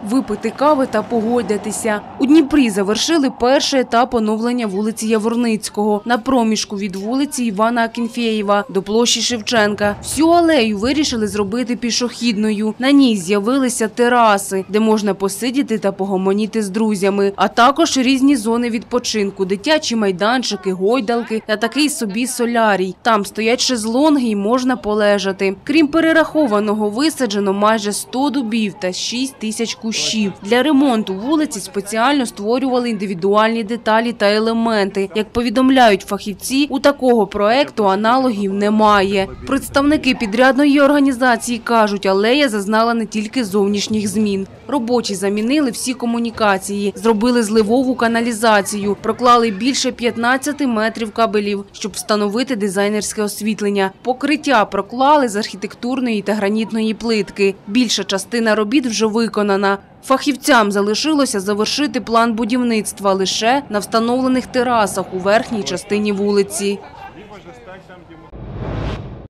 випити кави та погойдатися. У Дніпрі завершили перший етап оновлення вулиці Яворницького на проміжку від вулиці Івана Акінфєєва до площі Шевченка. Всю алею вирішили зробити пішохідною. На ній з'явилися тераси, де можна посидіти та погомоніти з друзями, а також різні зони відпочинку, дитячі майданчики, гойдалки та такий собі солярій. Там стоять шезлонги і можна полежати. Крім перерахованого, висаджено майже 100 дубів та 6 тисяч кущів. Для ремонту вулиці спеціально створювали індивідуальні деталі та елементи. Як повідомляють фахівці, у такого проекту аналогів немає. Представники підрядної організації кажуть, алея зазнала не тільки зовнішніх змін. Робочі замінили всі комунікації, зробили зливову каналізацію, проклали більше 15 метрів кабелів, щоб встановити дизайнерське освітлення. Покриття проклали з архітектурної та гранітної плитки. Більша частина робіт вже виконана. Фахівцям залишилося завершити план будівництва лише на встановлених терасах у верхній частині вулиці.